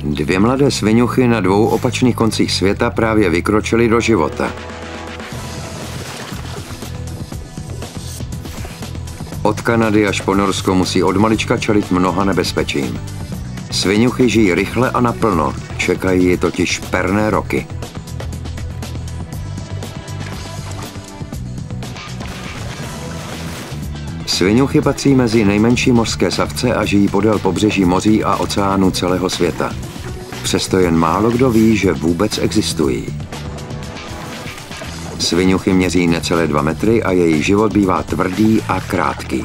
Dvě mladé sviňuchy na dvou opačných koncích světa právě vykročily do života. Od Kanady až po Norsko musí od malička čelit mnoha nebezpečím. Sviňuchy žijí rychle a naplno, čekají je totiž perné roky. Sviňuchy patří mezi nejmenší mořské savce a žijí podél pobřeží moří a oceánů celého světa. Přesto jen málo kdo ví, že vůbec existují. Sviňuchy měří necelé 2 metry a jejich život bývá tvrdý a krátký.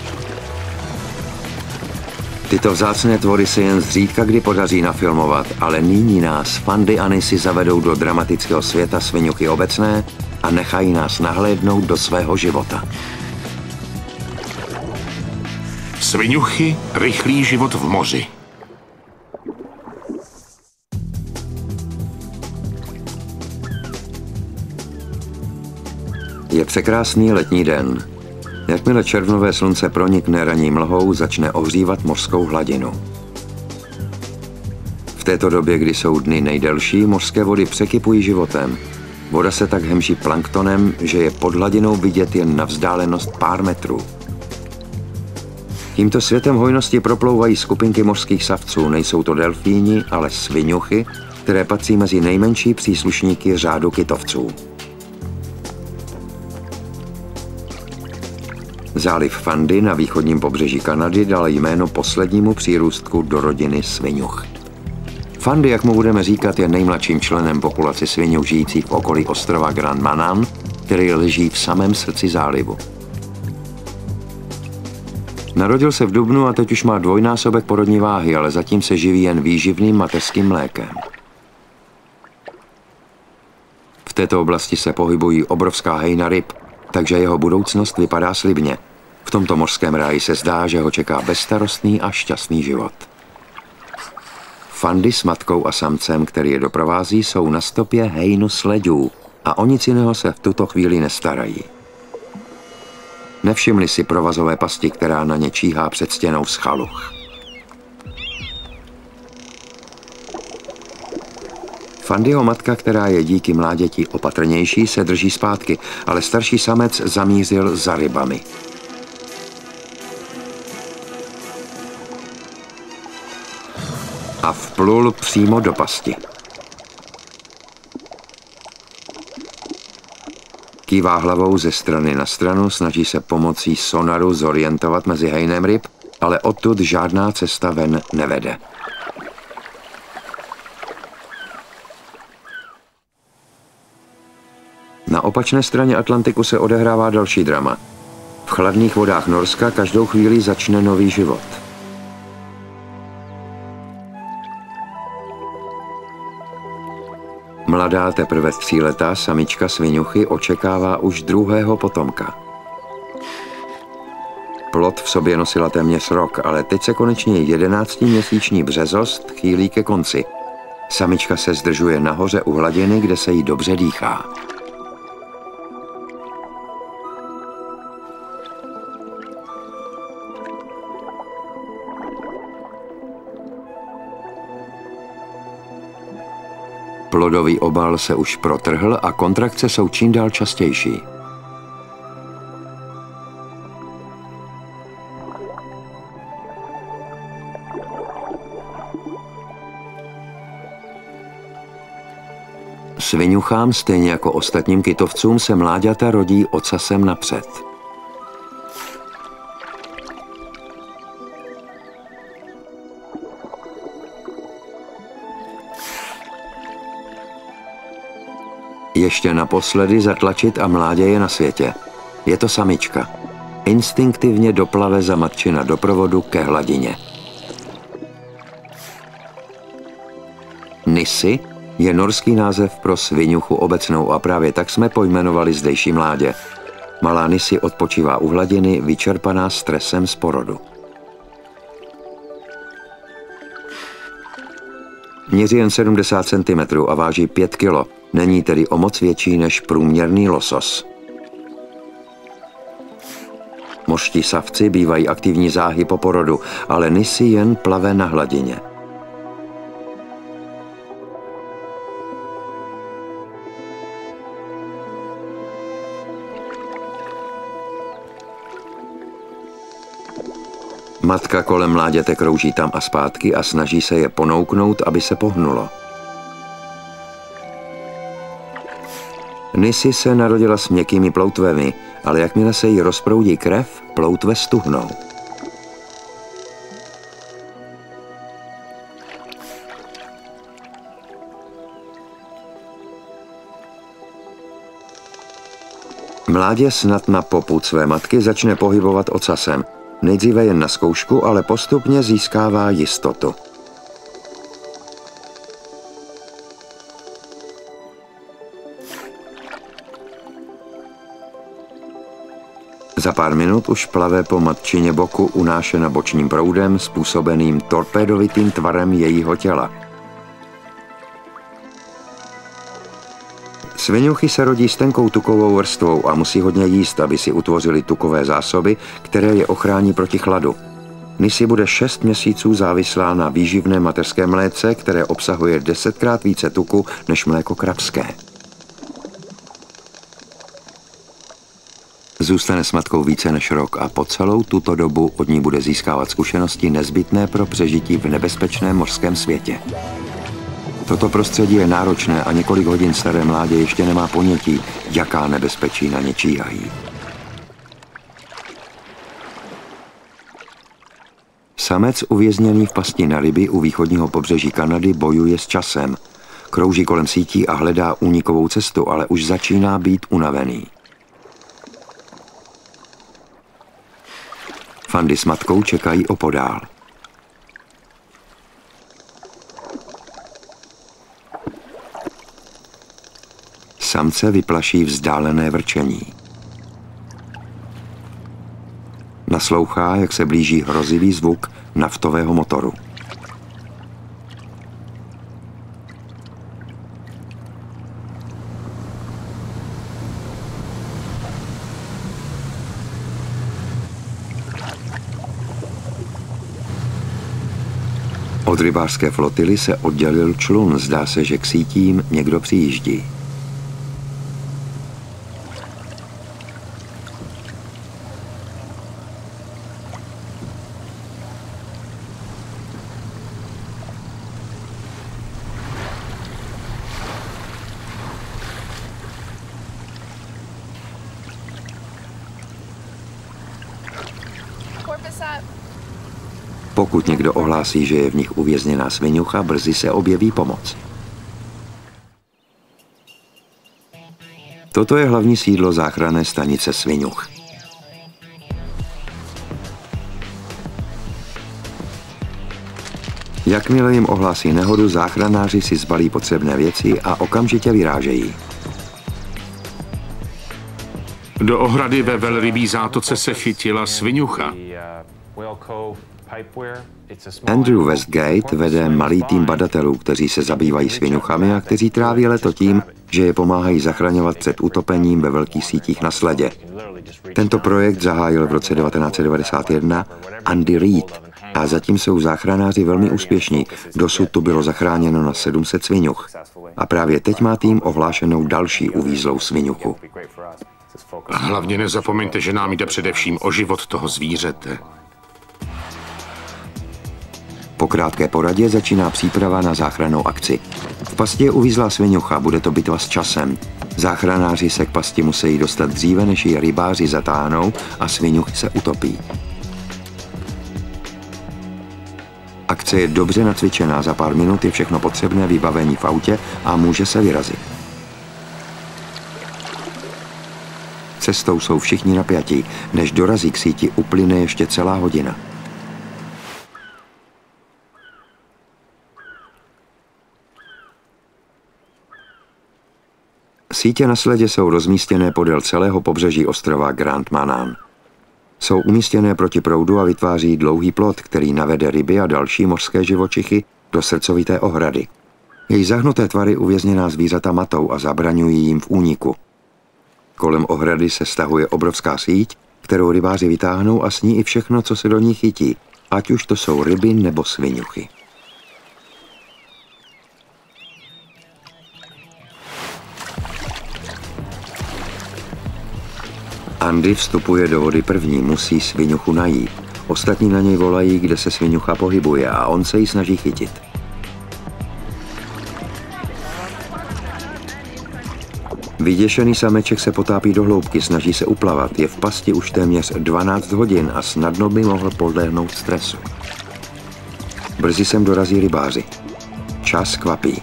Tyto vzácné tvory se jen zřídka kdy podaří nafilmovat, ale nyní nás Fandy a Nissy zavedou do dramatického světa sviňuchy obecné a nechají nás nahlédnout do svého života. Sviňuchy, rychlý život v moři. Je překrásný letní den. Jakmile červnové slunce pronikne ranní mlhou, začne ohřívat mořskou hladinu. V této době, kdy jsou dny nejdelší, mořské vody překypují životem. Voda se tak hemží planktonem, že je pod hladinou vidět jen na vzdálenost pár metrů. Tímto světem hojnosti proplouvají skupinky mořských savců, nejsou to delfíni, ale sviňuchy, které patří mezi nejmenší příslušníky řádu kytovců. Záliv Fandy na východním pobřeží Kanady dal jméno poslednímu přírůstku do rodiny sviňuch. Fandy, jak mu budeme říkat, je nejmladším členem populace sviňuch žijících v okolí ostrova Grand Manan, který leží v samém srdci zálivu. Narodil se v dubnu a teď už má dvojnásobek porodní váhy, ale zatím se živí jen výživným mateřským mlékem. V této oblasti se pohybují obrovská hejna ryb, takže jeho budoucnost vypadá slibně. V tomto mořském ráji se zdá, že ho čeká bezstarostný a šťastný život. Fandy s matkou a samcem, který je doprovází, jsou na stopě hejnu sledů a o nic jiného se v tuto chvíli nestarají. Nevšimli si provazové pasti, která na ně číhá před stěnou schaluch. Fandyho matka, která je díky mláděti opatrnější, se drží zpátky, ale starší samec zamířil za rybami. A vplul přímo do pasti. Kývá hlavou ze strany na stranu, snaží se pomocí sonaru zorientovat mezi hejnem ryb, ale odtud žádná cesta ven nevede. Na opačné straně Atlantiku se odehrává další drama. V chladných vodách Norska každou chvíli začne nový život. Mladá, teprve 3letá samička sviňuchy očekává už druhého potomka. Plod v sobě nosila téměř rok, ale teď se konečně 11měsíční březost chýlí ke konci. Samička se zdržuje nahoře u hladiny, kde se jí dobře dýchá. Plodový obal se už protrhl a kontrakce jsou čím dál častější. Sviňuchám, stejně jako ostatním kytovcům, se mláďata rodí ocasem napřed. Ještě naposledy zatlačit a mládě je na světě. Je to samička. Instinktivně doplave za matčina doprovodu ke hladině. Nissy je norský název pro sviňuchu obecnou a právě tak jsme pojmenovali zdejší mládě. Malá Nissy odpočívá u hladiny, vyčerpaná stresem z porodu. Měří jen 70 cm a váží 5 kg. Není tedy o moc větší než průměrný losos. Mořští savci bývají aktivní záhy po porodu, ale Nissy jen plave na hladině. Matka kolem mláďete krouží tam a zpátky a snaží se je ponouknout, aby se pohnulo. Nisi se narodila s měkkými ploutvemi, ale jakmile se jí rozproudí krev, ploutve stuhnou. Mládě snad na popud své matky začne pohybovat ocasem. Nejdříve jen na zkoušku, ale postupně získává jistotu. Za pár minut už plave po matčině boku unášena bočním proudem způsobeným torpédovitým tvarem jejího těla. Sviňuchy se rodí s tenkou tukovou vrstvou a musí hodně jíst, aby si utvořili tukové zásoby, které je ochrání proti chladu. Nisi bude 6 měsíců závislá na výživném mateřském mléce, které obsahuje 10krát více tuku než mléko krabské. Zůstane s matkou více než rok a po celou tuto dobu od ní bude získávat zkušenosti nezbytné pro přežití v nebezpečném mořském světě. Toto prostředí je náročné a několik hodin staré mládě ještě nemá ponětí, jaká nebezpečí na ně číhají. Samec uvězněný v pasti na ryby u východního pobřeží Kanady bojuje s časem. Krouží kolem sítí a hledá únikovou cestu, ale už začíná být unavený. Fandy s matkou čekají opodál. Samce vyplaší vzdálené vrčení. Naslouchá, jak se blíží hrozivý zvuk naftového motoru. Od rybářské flotily se oddělil člun, zdá se, že k sítím někdo přijíždí. Pokud někdo ohlásí, že je v nich uvězněná sviňucha, brzy se objeví pomoc. Toto je hlavní sídlo záchranné stanice Sviňuch. Jakmile jim ohlásí nehodu, záchranáři si zbalí potřebné věci a okamžitě vyrážejí. Do ohrady ve velrybí zátoce se chytila sviňucha. Andrew Westgate vede malý tým badatelů, kteří se zabývají sviňuchami a kteří tráví léto tím, že je pomáhají zachraňovat před utopením ve velkých sítích na sledě. Tento projekt zahájil v roce 1991 Andy Reid a zatím jsou záchranáři velmi úspěšní. Dosud tu bylo zachráněno na 700 sviňuch. A právě teď má tým ohlášenou další uvízlou sviňuchu. A hlavně nezapomeňte, že nám jde především o život toho zvířete. Po krátké poradě začíná příprava na záchrannou akci. V pasti je uvízlá sviňucha, bude to bitva s časem. Záchranáři se k pasti musí dostat dříve, než ji rybáři zatáhnou a sviňuchy se utopí. Akce je dobře nacvičená, za pár minut je všechno potřebné vybavení v autě a může se vyrazit. Cestou jsou všichni napjatí, než dorazí k síti, uplyne ještě celá hodina. Sítě na sledě jsou rozmístěné podél celého pobřeží ostrova Grand Manan. Jsou umístěné proti proudu a vytváří dlouhý plot, který navede ryby a další mořské živočichy do srdcovité ohrady. Její zahnuté tvary uvězněná zvířata matou a zabraňují jim v úniku. Kolem ohrady se stahuje obrovská síť, kterou rybáři vytáhnou a s ní i všechno, co se do ní chytí, ať už to jsou ryby nebo sviňuchy. Andy vstupuje do vody první, musí sviňuchu najít. Ostatní na něj volají, kde se sviňucha pohybuje a on se jí snaží chytit. Vyděšený sameček se potápí do hloubky, snaží se uplavat, je v pasti už téměř 12 hodin a snadno by mohl podlehnout stresu. Brzy sem dorazí rybáři. Čas kvapí.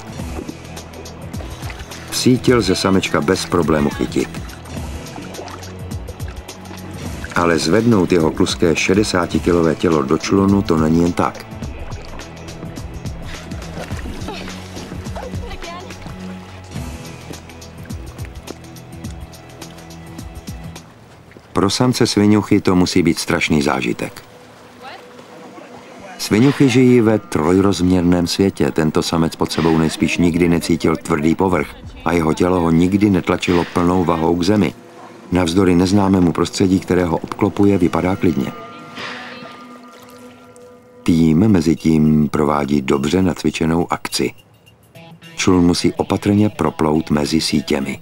Sítě lze samečka bez problému chytit. Ale zvednout jeho kluské 60kilové tělo do člunu to není jen tak. Pro samce sviňuchy to musí být strašný zážitek. Sviňuchy žijí ve trojrozměrném světě. Tento samec pod sebou nejspíš nikdy necítil tvrdý povrch a jeho tělo ho nikdy netlačilo plnou vahou k zemi. Navzdory neznámému prostředí, kterého obklopuje, vypadá klidně. Tým mezi tím provádí dobře nacvičenou akci. Člun musí opatrně proplout mezi sítěmi.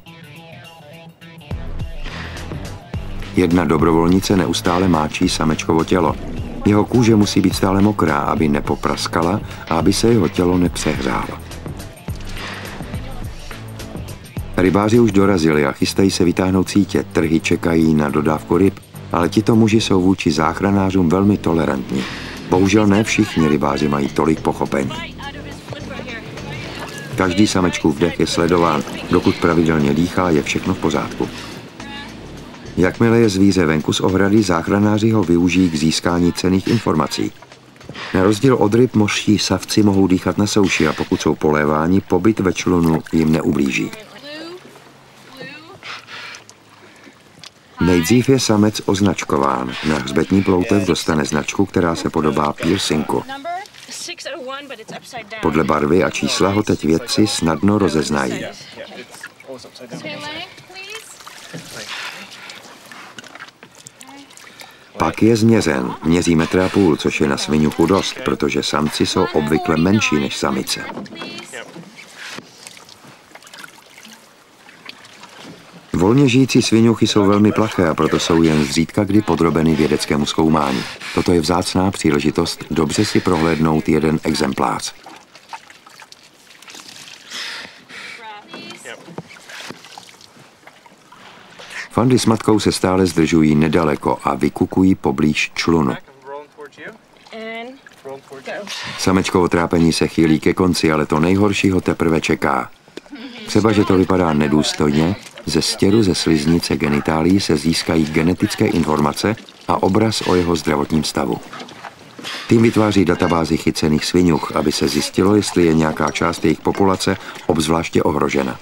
Jedna dobrovolnice neustále máčí samečkovo tělo. Jeho kůže musí být stále mokrá, aby nepopraskala a aby se jeho tělo nepřehřálo. Rybáři už dorazili a chystají se vytáhnout sítě. Trhy čekají na dodávku ryb, ale tito muži jsou vůči záchranářům velmi tolerantní. Bohužel ne všichni rybáři mají tolik pochopení. Každý samečkův dech je sledován, dokud pravidelně dýchá, je všechno v pořádku. Jakmile je zvíře venku z ohrady, záchranáři ho využijí k získání cenných informací. Na rozdíl od ryb mořští savci mohou dýchat na souši a pokud jsou poléváni, pobyt ve člunu jim neublíží. Nejdřív je samec označkován. Na hřbetní ploutev dostane značku, která se podobá piercingu. Podle barvy a čísla ho teď vědci snadno rozeznají. Pak je změřen. Měří 1,5 m, což je na sviňuchu dost, protože samci jsou obvykle menší než samice. Volně žijící sviňuchy jsou velmi plaché a proto jsou jen zřídka kdy podrobeny vědeckému zkoumání. Toto je vzácná příležitost dobře si prohlédnout jeden exemplář. Fandy s matkou se stále zdržují nedaleko a vykukují poblíž člunu. Samečkovo trápení se chýlí ke konci, ale to nejhorší ho teprve čeká. Třeba, že to vypadá nedůstojně, ze stěru ze sliznice genitálí se získají genetické informace a obraz o jeho zdravotním stavu. Tým vytváří databázi chycených sviňuch, aby se zjistilo, jestli je nějaká část jejich populace obzvláště ohrožena.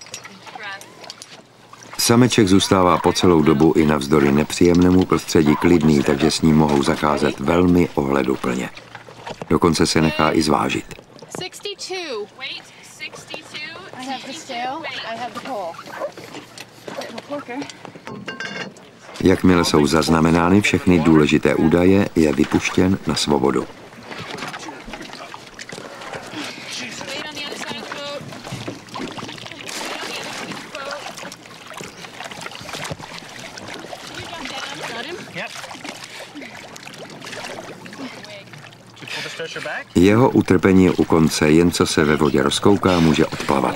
Sameček zůstává po celou dobu i navzdory nepříjemnému prostředí klidný, takže s ním mohou zacházet velmi ohleduplně. Dokonce se nechá i zvážit. 62. I have the scale, I have the pole. Jakmile jsou zaznamenány všechny důležité údaje, je vypuštěn na svobodu. Jeho utrpení je u konce, jen co se ve vodě rozkouká, může odplavat.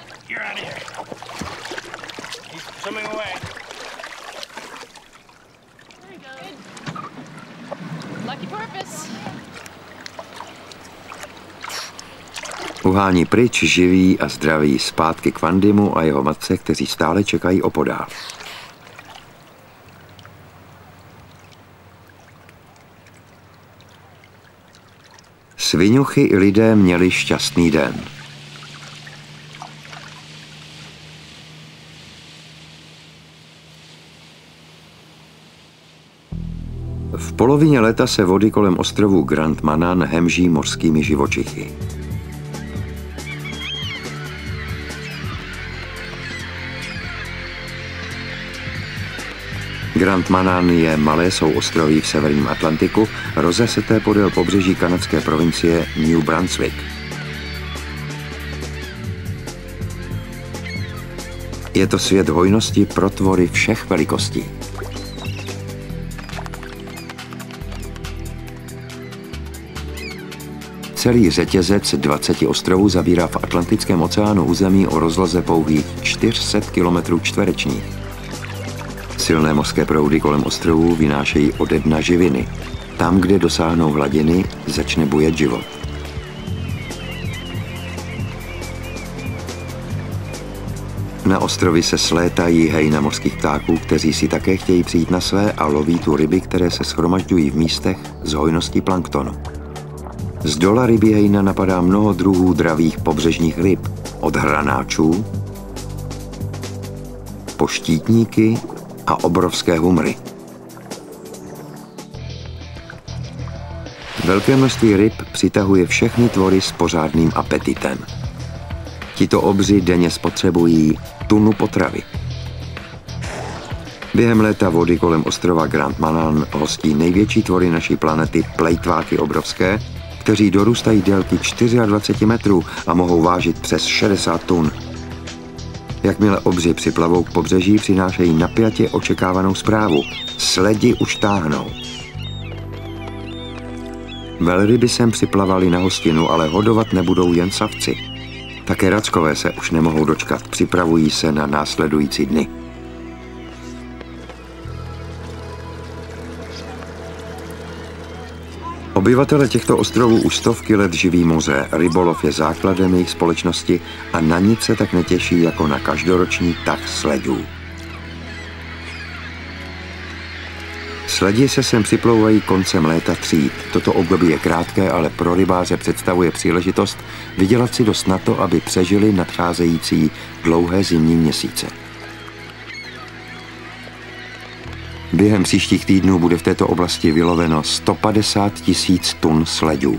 Uhání pryč živý a zdravý zpátky k Fandymu a jeho matce, kteří stále čekají opodál. Sviňuchy i lidé měli šťastný den. V polovině léta se vody kolem ostrovu Grand Manan hemží mořskými živočichy. Grand Manan je malé souostroví v severním Atlantiku, rozeseté podél pobřeží kanadské provincie New Brunswick. Je to svět hojnosti pro tvory všech velikostí. Celý řetězec 20 ostrovů zabírá v Atlantickém oceánu území o rozloze pouhých 400 km čtverečních. Silné mořské proudy kolem ostrovů vynášejí ode dna živiny. Tam, kde dosáhnou hladiny, začne bujet život. Na ostrovy se slétají hejna mořských ptáků, kteří si také chtějí přijít na své a loví tu ryby, které se shromažďují v místech s hojností planktonu. Z dola rybí hejna napadá mnoho druhů dravých pobřežních ryb, od hranáčů po štítníky a obrovské humry. Velké množství ryb přitahuje všechny tvory s pořádným apetitem. Tito obři denně spotřebují tunu potravy. Během léta vody kolem ostrova Grand Manan hostí největší tvory naší planety plejtváky obrovské, kteří dorůstají délky 24 metrů a mohou vážit přes 60 tun. Jakmile obři připlavou k pobřeží, přinášejí napjatě očekávanou zprávu. Sledi už táhnou. Velryby sem připlavali na hostinu, ale hodovat nebudou jen savci. Také rackové se už nemohou dočkat, připravují se na následující dny. Obyvatele těchto ostrovů už stovky let živí moře, rybolov je základem jejich společnosti a na nic se tak netěší jako na každoroční tah sledů. Sledi se sem připlouvají koncem léta tříd. Toto období je krátké, ale pro rybáře představuje příležitost vydělat si dost na to, aby přežili nadcházející dlouhé zimní měsíce. Během příštích týdnů bude v této oblasti vyloveno 150 000 tun sledů.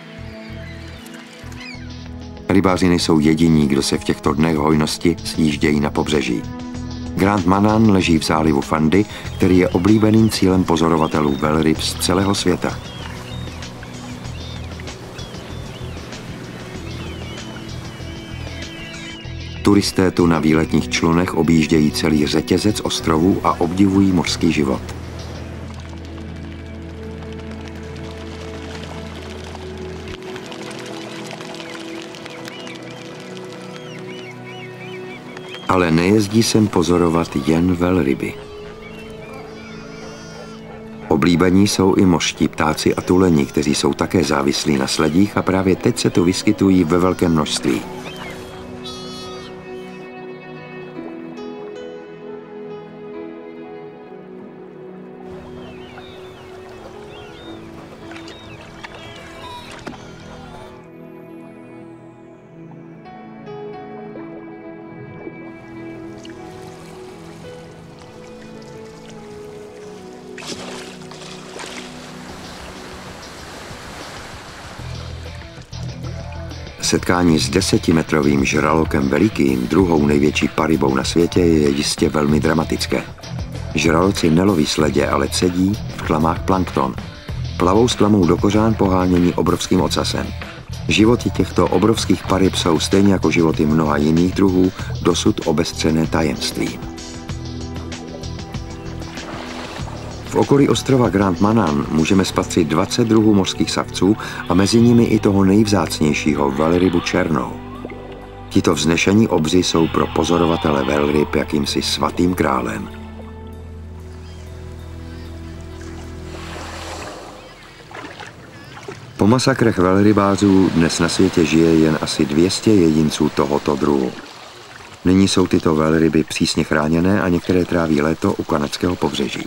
Rybáři nejsou jediní, kdo se v těchto dnech hojnosti sjíždějí na pobřeží. Grand Manan leží v zálivu Fundy, který je oblíbeným cílem pozorovatelů velryb z celého světa. Turisté tu na výletních člunech objíždějí celý řetězec ostrovů a obdivují mořský život. Ale nejezdí sem pozorovat jen velryby. Oblíbení jsou i mořští ptáci a tuleni, kteří jsou také závislí na sledích a právě teď se tu vyskytují ve velkém množství. Setkání s 10metrovým žralokem velikým, druhou největší parybou na světě, je jistě velmi dramatické. Žraloci neloví sledě, ale cedí v klamách plankton. Plavou s klamou do kořán pohánění obrovským ocasem. Životy těchto obrovských paryb jsou stejně jako životy mnoha jiných druhů dosud obestřené tajemstvím. V okolí ostrova Grand Manan můžeme spatřit 20 druhů mořských savců a mezi nimi i toho nejvzácnějšího velrybu černou. Tito vznešení obři jsou pro pozorovatele velryb jakýmsi svatým králem. Po masakrech velrybářů dnes na světě žije jen asi 200 jedinců tohoto druhu. Nyní jsou tyto velryby přísně chráněné a některé tráví léto u kanadského pobřeží.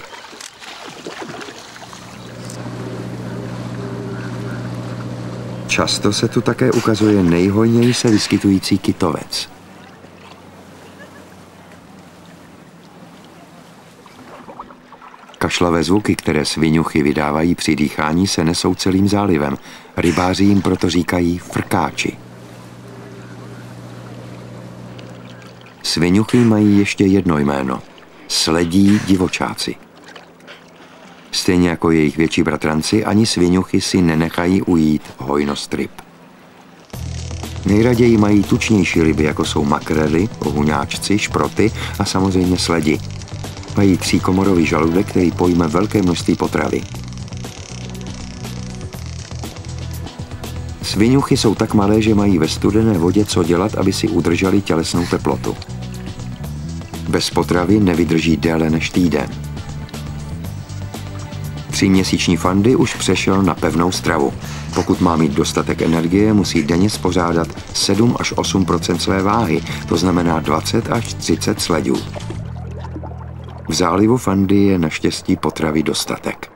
Často se tu také ukazuje nejhojněji se vyskytující kytovec. Kašlavé zvuky, které sviňuchy vydávají při dýchání, se nesou celým zálivem. Rybáři jim proto říkají frkáči. Sviňuchy mají ještě jedno jméno – sledí divočáci. Stejně jako jejich větší bratranci, ani sviňuchy si nenechají ujít hojnost ryb. Nejraději mají tučnější ryby, jako jsou makrely, huňáčci, šproty a samozřejmě sledi. Mají tříkomorový žaludek, který pojme velké množství potravy. Sviňuchy jsou tak malé, že mají ve studené vodě co dělat, aby si udrželi tělesnou teplotu. Bez potravy nevydrží déle než týden. 3měsíční Fandy už přešel na pevnou stravu. Pokud má mít dostatek energie, musí denně spořádat 7 až 8% své váhy, to znamená 20 až 30 sledů. V zálivu Fandy je naštěstí potravy dostatek.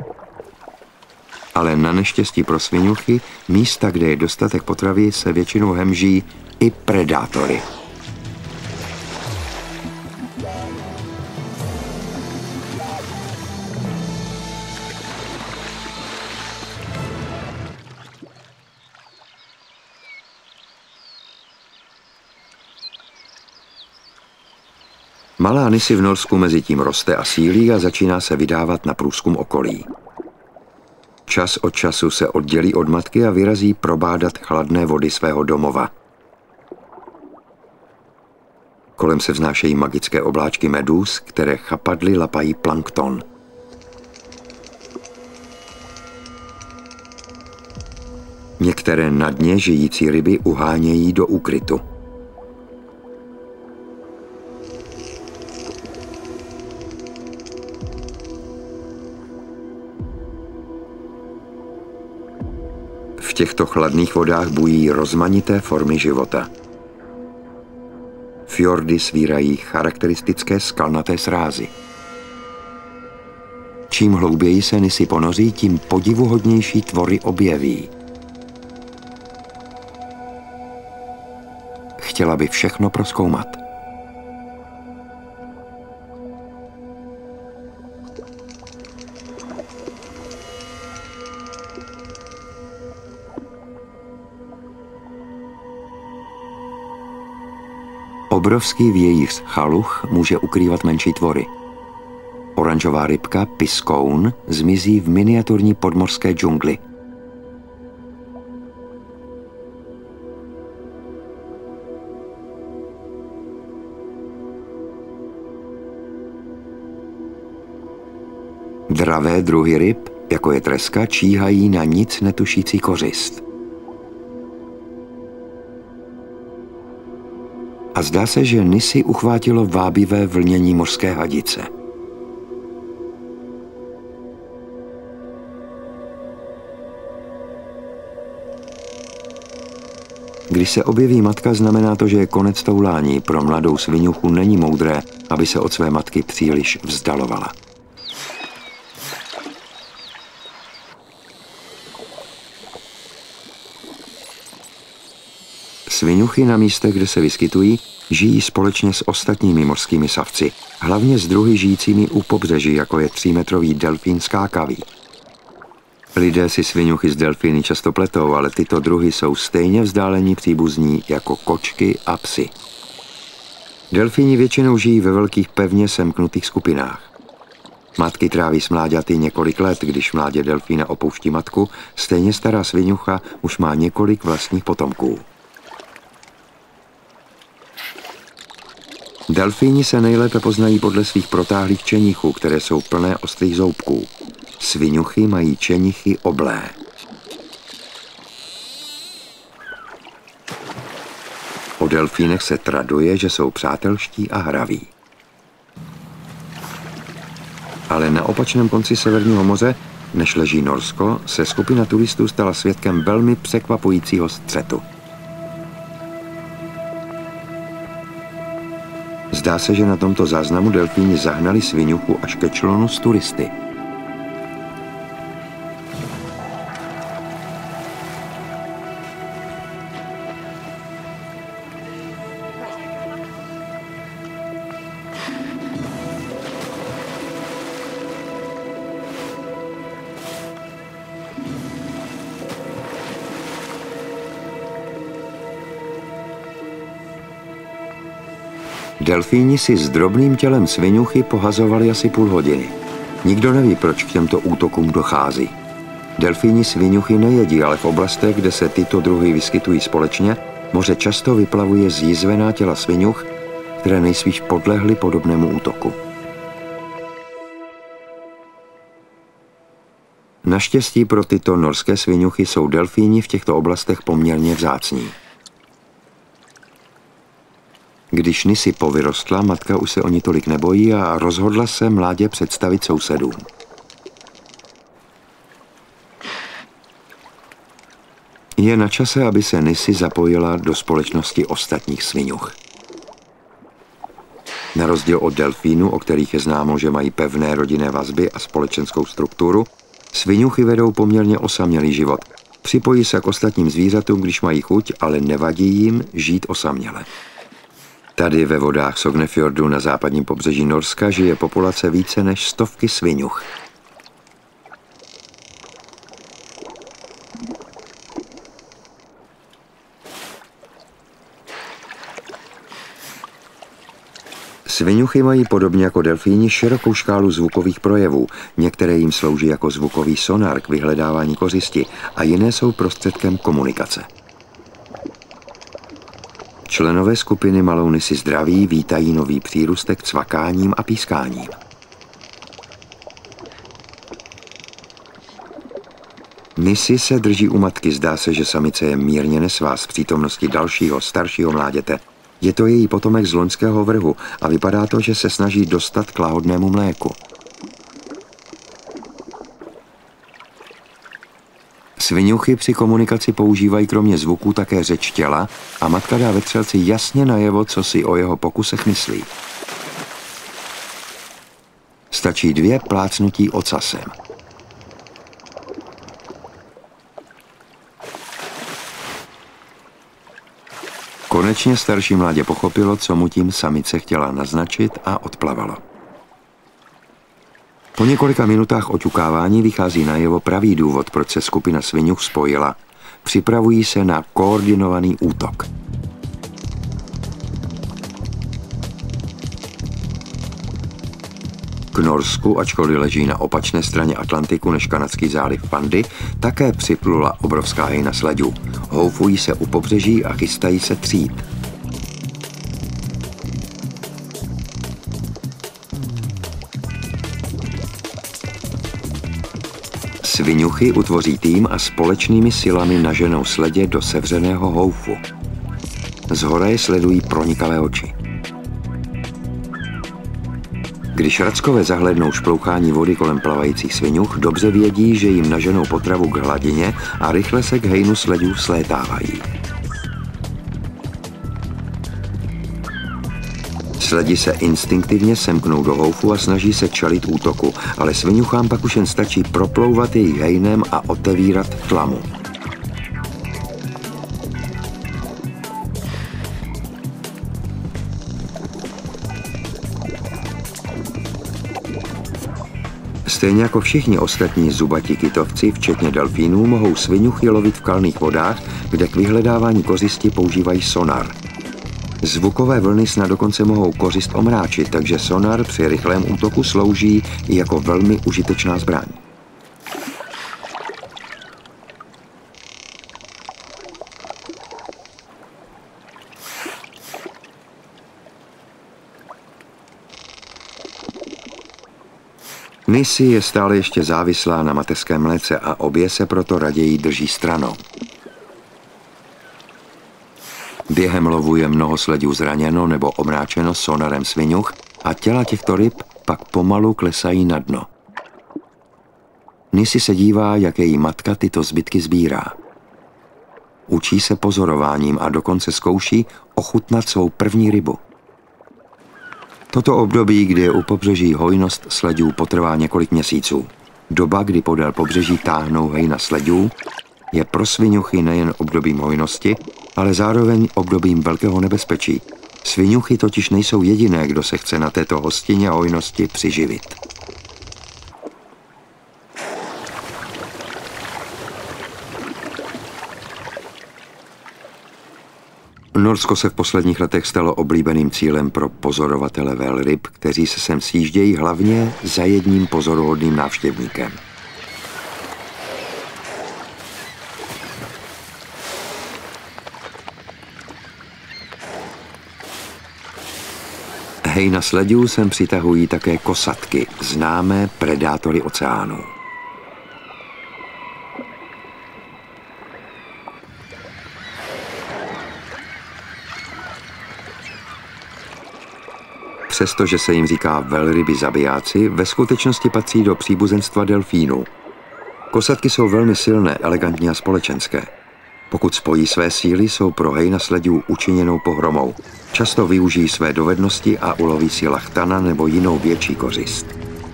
Ale na neštěstí pro sviňuchy, místa, kde je dostatek potravy, se většinou hemží i predátory. Malá Nisi v Norsku mezi tím roste a sílí a začíná se vydávat na průzkum okolí. Čas od času se oddělí od matky a vyrazí probádat chladné vody svého domova. Kolem se vznášejí magické obláčky medúz, které chapadly lapají plankton. Některé na dně žijící ryby uhánějí do úkrytu. V těchto chladných vodách bují rozmanité formy života. Fjordy svírají charakteristické skalnaté srázy. Čím hlouběji se Nisi ponoří, tím podivuhodnější tvory objeví. Chtěla by všechno prozkoumat. Obrovský vějíř chaluch může ukrývat menší tvory. Oranžová rybka piskoun zmizí v miniaturní podmořské džungli. Dravé druhy ryb, jako je treska, číhají na nic netušící kořist. A zdá se, že Nisi uchvátilo vábivé vlnění mořské hadice. Když se objeví matka, znamená to, že je konec toulání. Pro mladou sviňuchu není moudré, aby se od své matky příliš vzdalovala. Sviňuchy na místech, kde se vyskytují, žijí společně s ostatními mořskými savci, hlavně s druhy žijícími u pobřeží, jako je 3metrový delfín skákavý. Lidé si sviňuchy s delfíny často pletou, ale tyto druhy jsou stejně vzdálení příbuzní jako kočky a psy. Delfíni většinou žijí ve velkých pevně semknutých skupinách. Matky tráví s mláďaty několik let, když mládě delfína opouští matku, stejně stará sviňucha už má několik vlastních potomků. Delfíni se nejlépe poznají podle svých protáhlých čenichů, které jsou plné ostrých zoubků. Sviňuchy mají čenichy oblé. O delfínech se traduje, že jsou přátelští a hraví. Ale na opačném konci Severního moře, než leží Norsko, se skupina turistů stala svědkem velmi překvapujícího střetu. Zdá se, že na tomto záznamu delfíni zahnali sviňuchu až ke člunu s turisty. Delfíni si s drobným tělem sviňuchy pohazovali asi půl hodiny. Nikdo neví, proč k těmto útokům dochází. Delfíni sviňuchy nejedí, ale v oblastech, kde se tyto druhy vyskytují společně, moře často vyplavuje zjízvená těla sviňuch, které nejspíš podlehly podobnému útoku. Naštěstí pro tyto norské sviňuchy jsou delfíni v těchto oblastech poměrně vzácní. Když Nisi povyrostla, matka už se o ní tolik nebojí a rozhodla se mládě představit sousedům. Je na čase, aby se Nisi zapojila do společnosti ostatních sviňuch. Na rozdíl od delfínů, o kterých je známo, že mají pevné rodinné vazby a společenskou strukturu, sviňuchy vedou poměrně osamělý život. Připojí se k ostatním zvířatům, když mají chuť, ale nevadí jim žít osaměle. Tady ve vodách Sognefjordu na západním pobřeží Norska žije populace více než 100 sviňuch. Sviňuchy mají podobně jako delfíni širokou škálu zvukových projevů. Některé jim slouží jako zvukový sonar k vyhledávání kořisti a jiné jsou prostředkem komunikace. Členové skupiny malou Nisi zdraví vítají nový přírůstek cvakáním a pískáním. Nisi se drží u matky, zdá se, že samice je mírně nesvá z přítomnosti dalšího, staršího mláděte. Je to její potomek z loňského vrhu a vypadá to, že se snaží dostat k lahodnému mléku. Sviňuchy při komunikaci používají kromě zvuků také řeč těla a matka dá vetřelci jasně najevo, co si o jeho pokusech myslí. Stačí 2 plácnutí ocasem. Konečně starší mládě pochopilo, co mu tím samice chtěla naznačit a odplavalo. Po několika minutách oťukávání vychází najevo pravý důvod, proč se skupina sviňuch spojila. Připravují se na koordinovaný útok. K Norsku, ačkoliv leží na opačné straně Atlantiku než kanadský záliv Fundy, také připlula obrovská hejna sledů. Houfují se u pobřeží a chystají se třít. Sviňuchy utvoří tým a společnými silami naženou sledě do sevřeného houfu. Zhora je sledují pronikavé oči. Když rackové zahlédnou šplouchání vody kolem plavajících sviňuch, dobře vědí, že jim naženou potravu k hladině a rychle se k hejnu sledů slétávají. Sledi se instinktivně semknou do houfu a snaží se čelit útoku, ale sviňuchám pak už jen stačí proplouvat jejich hejnem a otevírat tlamu. Stejně jako všichni ostatní zubatí kytovci, včetně delfínů, mohou sviňuchy lovit v kalných vodách, kde k vyhledávání kořisti používají sonar. Zvukové vlny snad dokonce mohou kořist omráčit, takže sonar při rychlém útoku slouží i jako velmi užitečná zbraň. Nisi je stále ještě závislá na mateřském mléce a obě se proto raději drží stranou. Během lovu je mnoho sledů zraněno nebo omráčeno sonarem sviňuch a těla těchto ryb pak pomalu klesají na dno. Nisi se dívá, jak její matka tyto zbytky sbírá. Učí se pozorováním a dokonce zkouší ochutnat svou první rybu. Toto období, kdy je u pobřeží hojnost sledů, potrvá několik měsíců. Doba, kdy podél pobřeží táhnou hejna sledů, je pro sviňuchy nejen obdobím hojnosti, ale zároveň obdobím velkého nebezpečí. Sviňuchy totiž nejsou jediné, kdo se chce na této hostině a hojnosti přiživit. Norsko se v posledních letech stalo oblíbeným cílem pro pozorovatele velryb, kteří se sem sjíždějí hlavně za jedním pozoruhodným návštěvníkem. Hejna sledů sem přitahují také kosatky, známé predátory oceánu. Přestože se jim říká velryby zabijáci, ve skutečnosti patří do příbuzenstva delfínů. Kosatky jsou velmi silné, elegantní a společenské. Pokud spojí své síly, jsou pro hejna sledů učiněnou pohromou. Často využijí své dovednosti a uloví si lachtana nebo jinou větší kořist.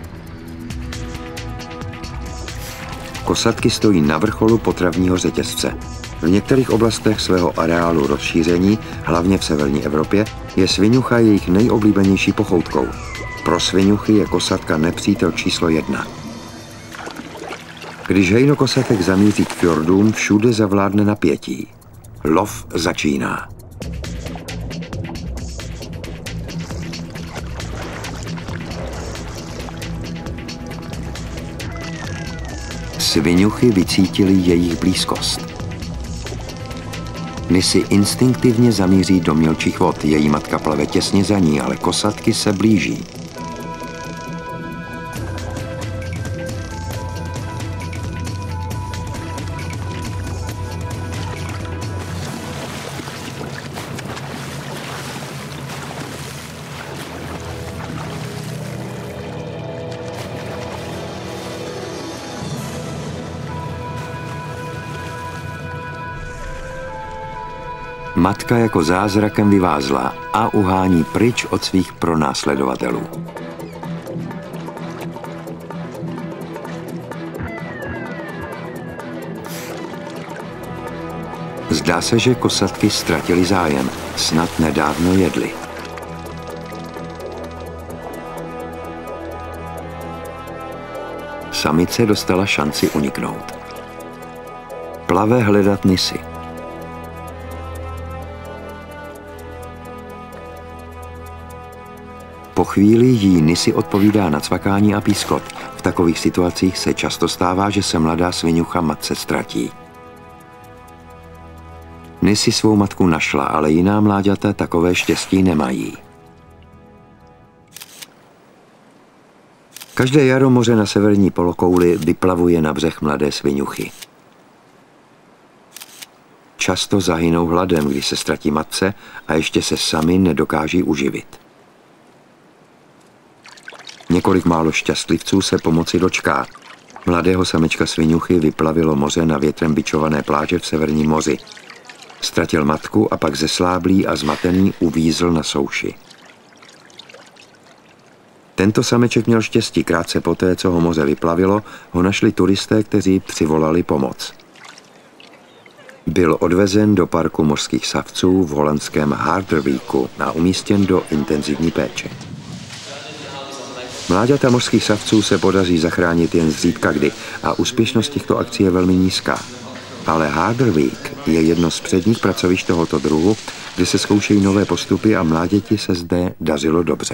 Kosatky stojí na vrcholu potravního řetězce. V některých oblastech svého areálu rozšíření, hlavně v severní Evropě, je sviňucha jejich nejoblíbenější pochoutkou. Pro sviňuchy je kosatka nepřítel číslo 1. Když hejno kosatek zamíří k fjordům, všude zavládne napětí. Lov začíná. Sviňuchy vycítili jejich blízkost. Nisy instinktivně zamíří do mělčích vod, její matka plave těsně za ní, ale kosatky se blíží. Matka jako zázrakem vyvázla a uhání pryč od svých pronásledovatelů. Zdá se, že kosatky ztratily zájem, snad nedávno jedly. Samice dostala šanci uniknout. Plave hledat nisy. Po chvíli jí Nisy odpovídá na cvakání a pískot. V takových situacích se často stává, že se mladá sviňucha matce ztratí. Nisy svou matku našla, ale jiná mláďata takové štěstí nemají. Každé jaro moře na severní polokouli vyplavuje na břeh mladé sviňuchy. Často zahynou hladem, když se ztratí matce a ještě se sami nedokáží uživit. Několik málo šťastlivců se pomoci dočká. Mladého samečka sviňuchy vyplavilo moře na větrem bičované pláže v Severním moři. Ztratil matku a pak zesláblý a zmatený uvízl na souši. Tento sameček měl štěstí, krátce poté, co ho moře vyplavilo, ho našli turisté, kteří přivolali pomoc. Byl odvezen do parku mořských savců v holandském Harderwijku a umístěn do intenzivní péče. Mláďata mořských savců se podaří zachránit jen zřídka kdy a úspěšnost těchto akcí je velmi nízká. Ale Harderwijk je jedno z předních pracovišť tohoto druhu, kde se zkoušejí nové postupy a mláděti se zde dařilo dobře.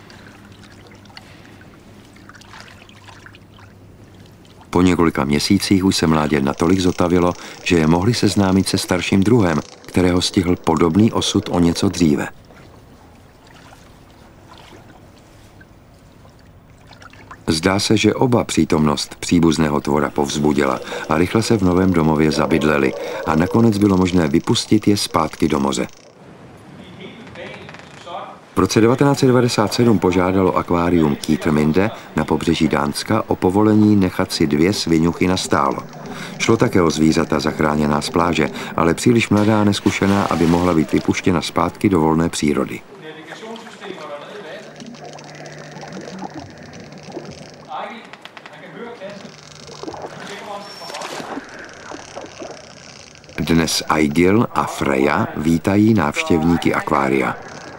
Po několika měsících už se mládě natolik zotavilo, že je mohli seznámit se starším druhem, kterého stihl podobný osud o něco dříve. Zdá se, že oba přítomnost příbuzného tvora povzbudila a rychle se v novém domově zabydleli a nakonec bylo možné vypustit je zpátky do moře. V roce 1997 požádalo akvárium Kieterminde na pobřeží Dánska o povolení nechat si 2 sviňuchy nastálo. Šlo také o zvířata zachráněná z pláže, ale příliš mladá a neskušená, aby mohla být vypuštěna zpátky do volné přírody. Dnes Eigil a Freja vítají návštěvníky akvária.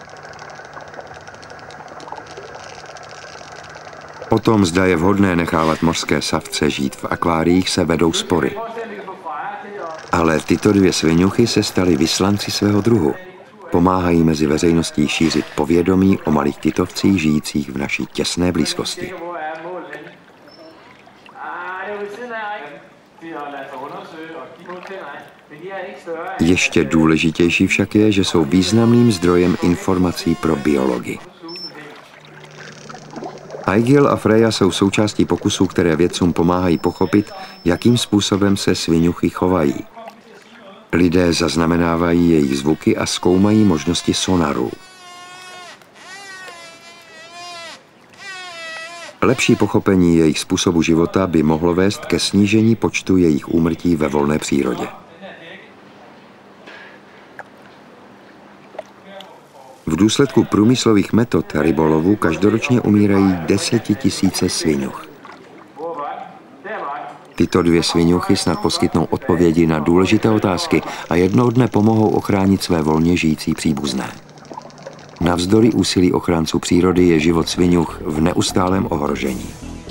O tom, zda je vhodné nechávat mořské savce žít v akváriích, se vedou spory. Ale tyto 2 sviňuchy se staly vyslanci svého druhu. Pomáhají mezi veřejností šířit povědomí o malých kytovcích žijících v naší těsné blízkosti. Ještě důležitější však je, že jsou významným zdrojem informací pro biology. Eigil a Freja jsou součástí pokusů, které vědcům pomáhají pochopit, jakým způsobem se sviňuchy chovají. Lidé zaznamenávají jejich zvuky a zkoumají možnosti sonarů. Lepší pochopení jejich způsobu života by mohlo vést ke snížení počtu jejich úmrtí ve volné přírodě. V důsledku průmyslových metod rybolovu každoročně umírají 10 000 sviňuch. Tyto dvě sviňuchy snad poskytnou odpovědi na důležité otázky a jednoho dne pomohou ochránit své volně žijící příbuzné. Navzdory úsilí ochránců přírody je život sviňuch v neustálém ohrožení.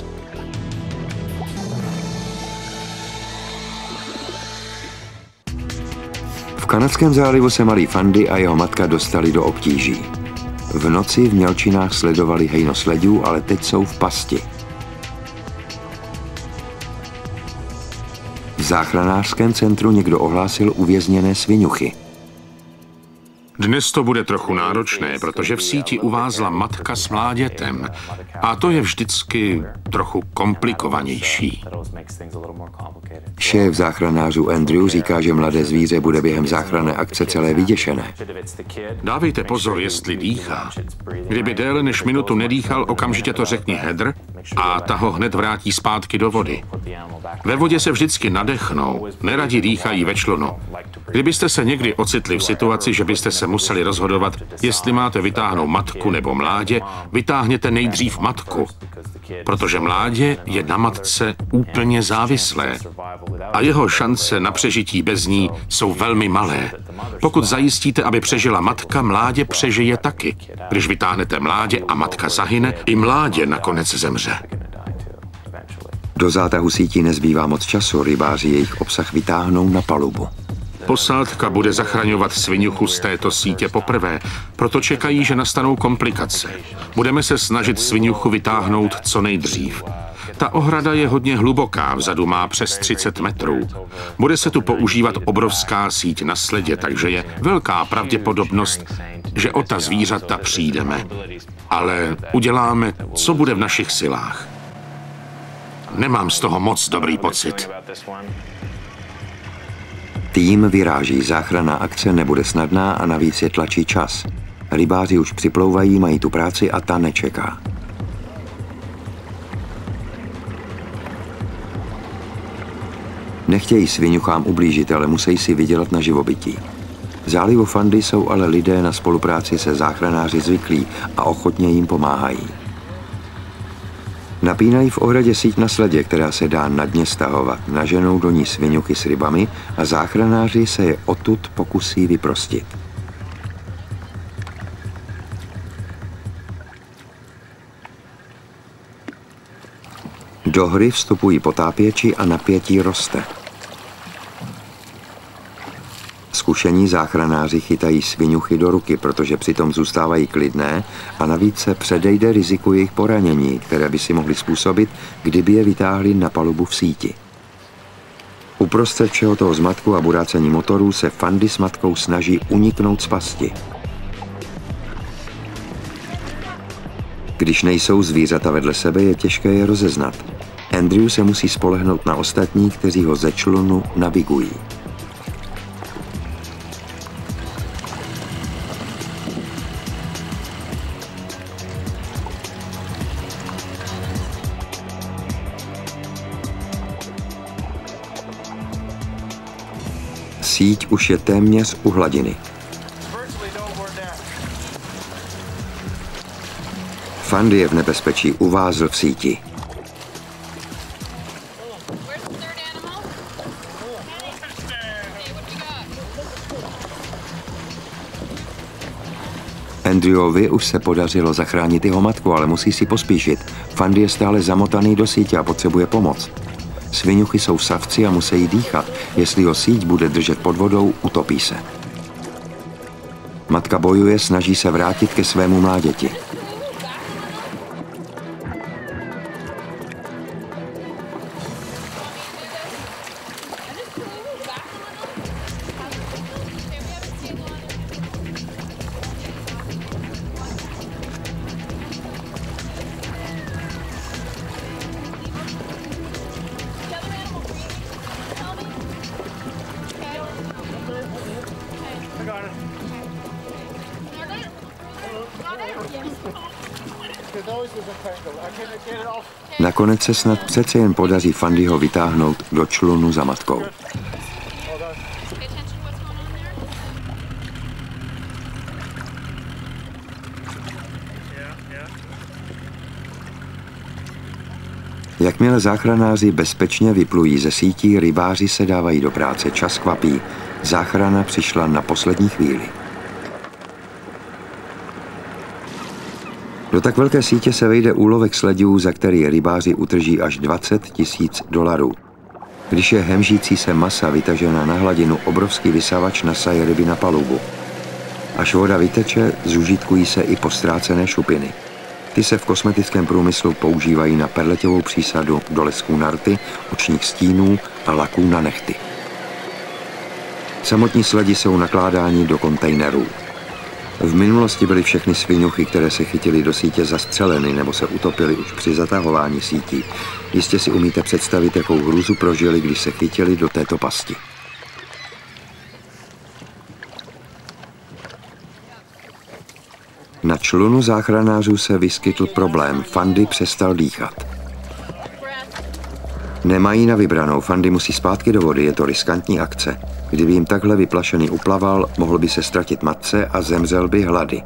V Kanadském zálivu se malý Fandy a jeho matka dostali do obtíží. V noci v mělčinách sledovali hejno sledů, ale teď jsou v pasti. V záchranářském centru někdo ohlásil uvězněné sviňuchy. Dnes to bude trochu náročné, protože v síti uvázla matka s mládětem. A to je vždycky trochu komplikovanější. Šéf záchranářů Andrew říká, že mladé zvíře bude během záchranné akce celé vyděšené. Dávejte pozor, jestli dýchá. Kdyby déle než minutu nedýchal, okamžitě to řekni Heather a ta ho hned vrátí zpátky do vody. Ve vodě se vždycky nadechnou, neradi dýchají ve člunu. Kdybyste se někdy ocitli v situaci, že byste se museli rozhodovat, jestli máte vytáhnout matku nebo mládě, vytáhněte nejdřív matku, protože mládě je na matce úplně závislé a jeho šance na přežití bez ní jsou velmi malé. Pokud zajistíte, aby přežila matka, mládě přežije taky. Když vytáhnete mládě a matka zahyne, i mládě nakonec zemře. Do zátahu sítí nezbývá moc času, rybáři jejich obsah vytáhnou na palubu. Posádka bude zachraňovat sviňuchu z této sítě poprvé, proto čekají, že nastanou komplikace. Budeme se snažit sviňuchu vytáhnout co nejdřív. Ta ohrada je hodně hluboká, vzadu má přes 30 metrů. Bude se tu používat obrovská síť na sledě, takže je velká pravděpodobnost, že o ta zvířata přijdeme. Ale uděláme, co bude v našich silách. Nemám z toho moc dobrý pocit. Tým vyráží, záchranná akce nebude snadná a navíc je tlačí čas. Rybáři už připlouvají, mají tu práci a ta nečeká. Nechtějí sviňuchám ublížit, ale musí si vydělat na živobytí. V zálivu Fundy jsou ale lidé na spolupráci se záchranáři zvyklí a ochotně jim pomáhají. Napínají v ohradě síť na sledě, která se dá na dně stahovat, naženou do ní sviňuchy s rybami a záchranáři se je odtud pokusí vyprostit. Do hry vstupují potápěči a napětí roste. Zkušení záchranáři chytají sviňuchy do ruky, protože přitom zůstávají klidné a navíc se předejde riziku jejich poranění, které by si mohli způsobit, kdyby je vytáhli na palubu v síti. Uprostřed všeho toho zmatku a burácení motorů se Fundy s matkou snaží uniknout z pasti. Když nejsou zvířata vedle sebe, je těžké je rozeznat. Andrew se musí spolehnout na ostatní, kteří ho ze člunu navigují. Síť už je téměř u hladiny. Fundy je v nebezpečí, uvázl v síti. Andrewovi už se podařilo zachránit jeho matku, ale musí si pospíšit. Fundy je stále zamotaný do sítě a potřebuje pomoc. Sviňuchy jsou savci a musí dýchat. Jestli ho síť bude držet pod vodou, utopí se. Matka bojuje, snaží se vrátit ke svému mláděti. Nakonec se snad přece jen podaří Fundyho vytáhnout do člunu za matkou. Jakmile záchranáři bezpečně vyplují ze sítí, rybáři se dávají do práce, čas kvapí. Záchrana přišla na poslední chvíli. Do tak velké sítě se vejde úlovek sledů, za který rybáři utrží až $20,000. Když je hemžící se masa vytažena na hladinu, obrovský vysavač nasaje ryby na palubu. Až voda vyteče, zužitkují se i postrácené šupiny. Ty se v kosmetickém průmyslu používají na perleťovou přísadu do lesků na rty, očních stínů a laků na nehty. Samotní sledi jsou nakládáni do kontejnerů. V minulosti byly všechny sviňuchy, které se chytily do sítě, zastřeleny nebo se utopily už při zatahování sítí. Jistě si umíte představit, jakou hrůzu prožili, když se chytili do této pasti. Na člunu záchranářů se vyskytl problém. Fundy přestal dýchat. Nemají na vybranou, Fundy musí zpátky do vody, je to riskantní akce. Kdyby jim takhle vyplašený uplaval, mohl by se ztratit matce a zemřel by hlady.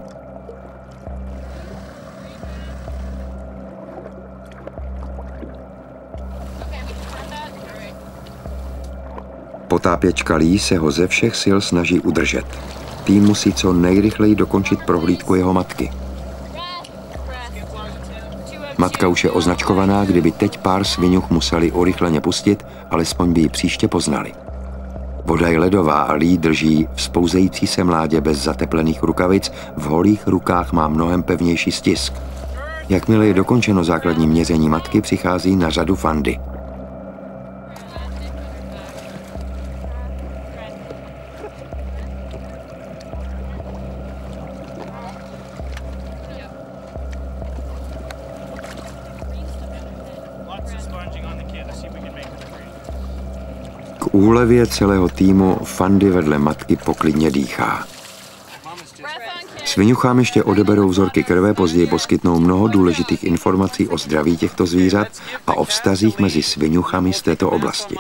Potápěčka Lee se ho ze všech sil snaží udržet. Tým musí co nejrychleji dokončit prohlídku jeho matky. Matka už je označkovaná, kdyby teď pár sviňuch museli urychleně pustit, alespoň by ji příště poznali. Voda je ledová a Lee drží vzpouzející se mládě bez zateplených rukavic, v holých rukách má mnohem pevnější stisk. Jakmile je dokončeno základní měření matky, přichází na řadu Fundy. K úlevě celého týmu Fundy vedle matky poklidně dýchá. Sviňuchám ještě odeberou vzorky krve, později poskytnou mnoho důležitých informací o zdraví těchto zvířat a o vztazích mezi sviňuchami z této oblasti.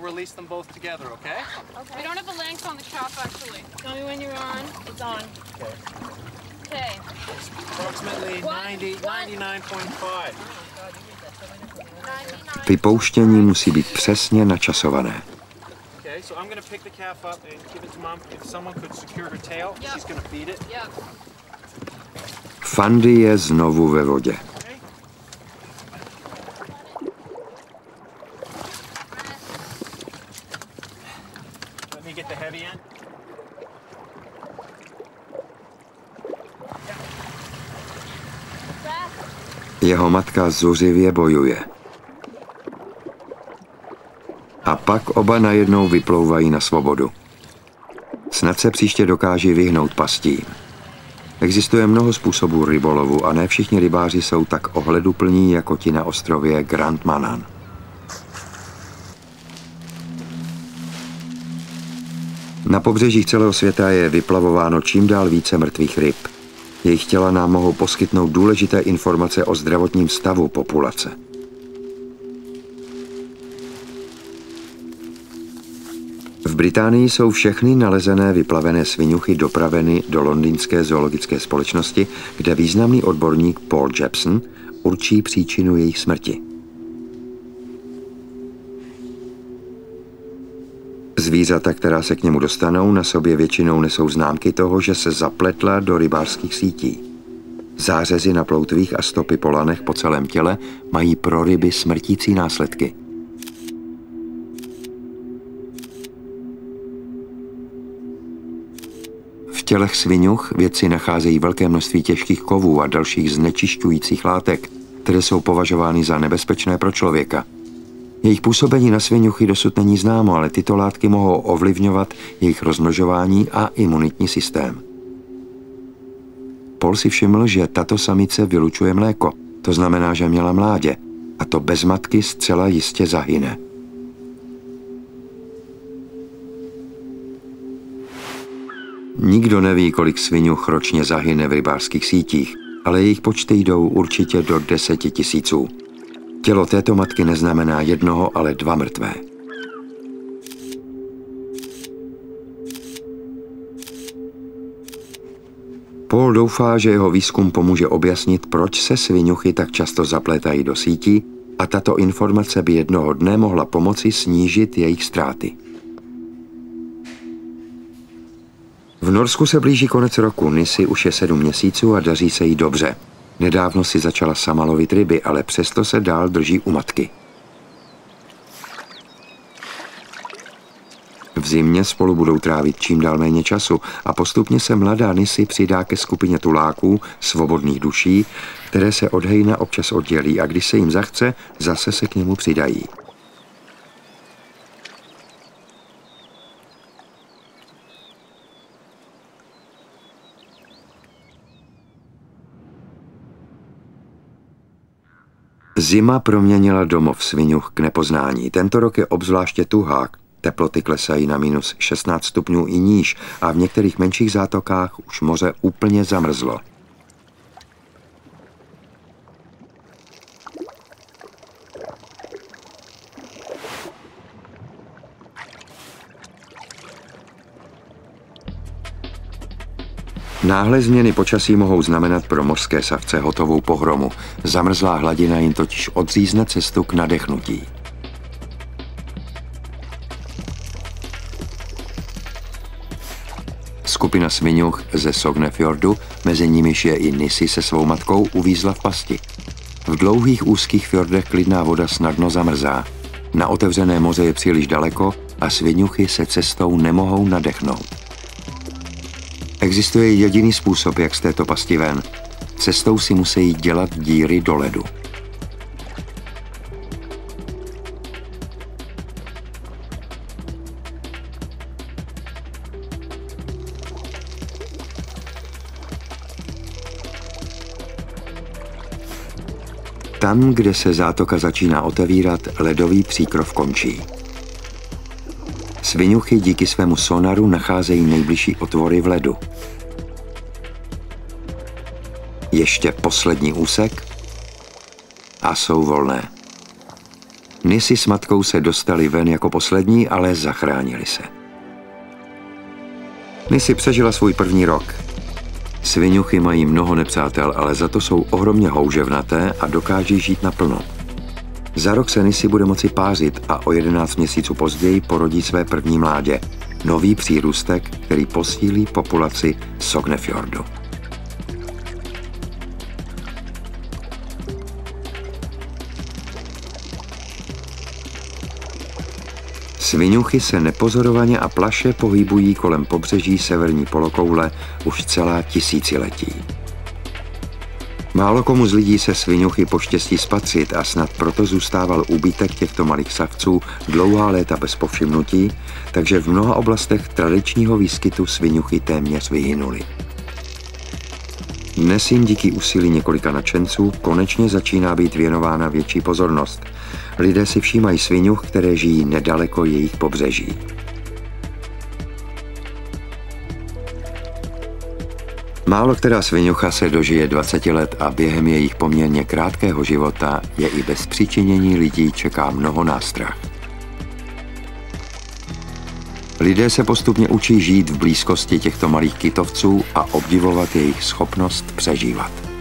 Vypouštění musí být přesně načasované. So I'm going to pick the calf up and give it to mom. If someone could secure her tail, she's going to feed it. Fundy je znovu ve vodě. Let me get the heavy end. Jeho matka zuřivě bojuje. A pak oba najednou vyplouvají na svobodu. Snad se příště dokáží vyhnout pastím. Existuje mnoho způsobů rybolovu a ne všichni rybáři jsou tak ohleduplní jako ti na ostrově Grand Manan. Na pobřežích celého světa je vyplavováno čím dál více mrtvých ryb. Jejich těla nám mohou poskytnout důležité informace o zdravotním stavu populace. V Británii jsou všechny nalezené vyplavené sviňuchy dopraveny do londýnské zoologické společnosti, kde významný odborník Paul Jepson určí příčinu jejich smrti. Zvířata, která se k němu dostanou, na sobě většinou nesou známky toho, že se zapletla do rybářských sítí. Zářezy na ploutvích a stopy po lanech po celém těle mají pro ryby smrtící následky. V tělech sviňuch vědci nacházejí velké množství těžkých kovů a dalších znečišťujících látek, které jsou považovány za nebezpečné pro člověka. Jejich působení na sviňuchy dosud není známo, ale tyto látky mohou ovlivňovat jejich rozmnožování a imunitní systém. Paul si všiml, že tato samice vylučuje mléko, to znamená, že měla mládě, a to bez matky zcela jistě zahyne. Nikdo neví, kolik sviňuch ročně zahyne v rybářských sítích, ale jejich počty jdou určitě do 10 000. Tělo této matky neznamená jednoho, ale 2 mrtvé. Paul doufá, že jeho výzkum pomůže objasnit, proč se sviňuchy tak často zaplétají do sítí a tato informace by jednoho dne mohla pomoci snížit jejich ztráty. V Norsku se blíží konec roku, Nissi už je 7 měsíců a daří se jí dobře. Nedávno si začala sama lovit ryby, ale přesto se dál drží u matky. V zimě spolu budou trávit čím dál méně času a postupně se mladá Nissi přidá ke skupině tuláků, svobodných duší, které se od hejna občas oddělí a když se jim zachce, zase se k němu přidají. Zima proměnila domov sviňuch k nepoznání. Tento rok je obzvláště tuhá. Teploty klesají na minus 16 stupňů i níž a v některých menších zátokách už moře úplně zamrzlo. Náhle změny počasí mohou znamenat pro mořské savce hotovou pohromu. Zamrzlá hladina jim totiž odřízne cestu k nadechnutí. Skupina sviňuch ze Sognefjordu, mezi nimiž je i Nissi se svou matkou, uvízla v pasti. V dlouhých úzkých fjordech klidná voda snadno zamrzá. Na otevřené moře je příliš daleko a sviňuchy se cestou nemohou nadechnout. Existuje jediný způsob, jak z této pasti ven. Cestou si musí dělat díry do ledu. Tam, kde se zátoka začíná otevírat, ledový příkrov končí. Sviňuchy díky svému sonaru nacházejí nejbližší otvory v ledu. Ještě poslední úsek a jsou volné. Nissi s matkou se dostali ven jako poslední, ale zachránili se. Nissi přežila svůj první rok. Sviňuchy mají mnoho nepřátel, ale za to jsou ohromně houževnaté a dokáží žít naplno. Za rok se Nissi bude moci pářit a o 11 měsíců později porodí své první mládě. Nový přírůstek, který posílí populaci Sognefjordu. Sviňuchy se nepozorovaně a plaše pohybují kolem pobřeží severní polokoule už celá tisíciletí. Málo komu z lidí se sviňuchy poštěstí spatřit a snad proto zůstával úbytek těchto malých savců dlouhá léta bez povšimnutí, takže v mnoha oblastech tradičního výskytu sviňuchy téměř vyhynuly. Dnes jim díky úsilí několika nadšenců konečně začíná být věnována větší pozornost. Lidé si všímají sviňuch, které žijí nedaleko jejich pobřeží. Málo která sviňucha se dožije 20 let a během jejich poměrně krátkého života je i bez přičinění lidí čeká mnoho nástrah. Lidé se postupně učí žít v blízkosti těchto malých kytovců a obdivovat jejich schopnost přežívat.